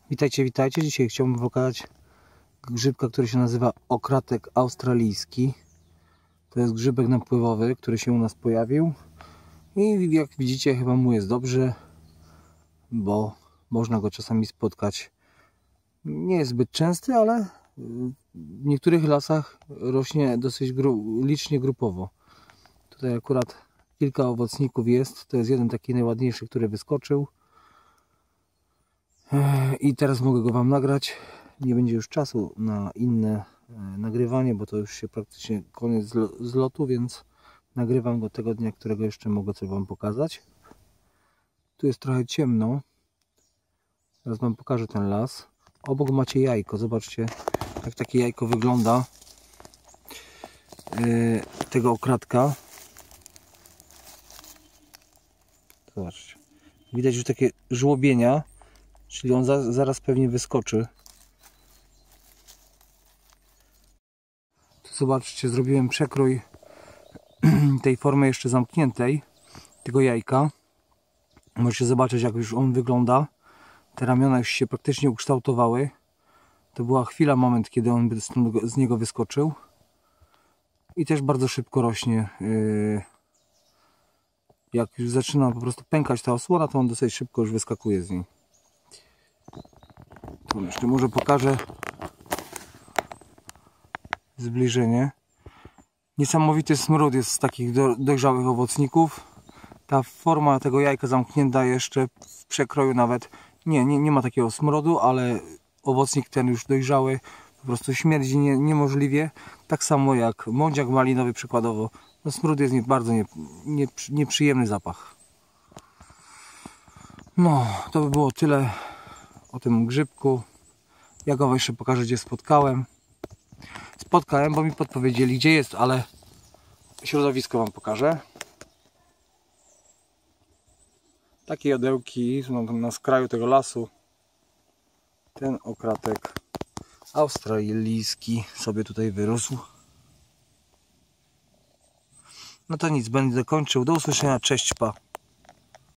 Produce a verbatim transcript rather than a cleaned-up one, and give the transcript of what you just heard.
Witajcie, witajcie. Dzisiaj chciałbym pokazać grzybka, który się nazywa okratek australijski. To jest grzybek napływowy, który się u nas pojawił. I jak widzicie, chyba mu jest dobrze, bo można go czasami spotkać. Nie jest zbyt częsty, ale w niektórych lasach rośnie dosyć gru licznie grupowo. Tutaj akurat kilka owocników jest. To jest jeden taki najładniejszy, który wyskoczył. I teraz mogę go Wam nagrać. Nie będzie już czasu na inne nagrywanie, bo to już się praktycznie koniec zlotu, więc nagrywam go tego dnia, którego jeszcze mogę coś Wam pokazać. Tu jest trochę ciemno. Teraz Wam pokażę ten las. Obok macie jajko. Zobaczcie, jak takie jajko wygląda yy, tego okratka. Zobaczcie. Widać już takie żłobienia. Czyli on za, zaraz pewnie wyskoczy. Tu zobaczcie, zrobiłem przekrój tej formy jeszcze zamkniętej, tego jajka. Możecie zobaczyć, jak już on wygląda. Te ramiona już się praktycznie ukształtowały. To była chwila, moment, kiedy on z niego wyskoczył. I też bardzo szybko rośnie. Jak już zaczyna po prostu pękać ta osłona, to on dosyć szybko już wyskakuje z niej. To jeszcze może pokażę zbliżenie. Niesamowity smród jest z takich do, dojrzałych owocników. Ta forma tego jajka zamknięta jeszcze w przekroju nawet nie, nie, nie ma takiego smrodu, ale owocnik ten już dojrzały po prostu śmierdzi nie, niemożliwie. Tak samo jak mądziak malinowy przykładowo. No, smród jest nie, bardzo nie, nie, nieprzyjemny zapach. No, to by było tyle o tym grzybku. Ja go jeszcze pokażę, gdzie spotkałem. Spotkałem, bo mi podpowiedzieli, gdzie jest, ale środowisko Wam pokażę. Takie jodełki na skraju tego lasu. Ten okratek australijski sobie tutaj wyrósł. No to nic, będę kończył. Do usłyszenia, cześć, pa.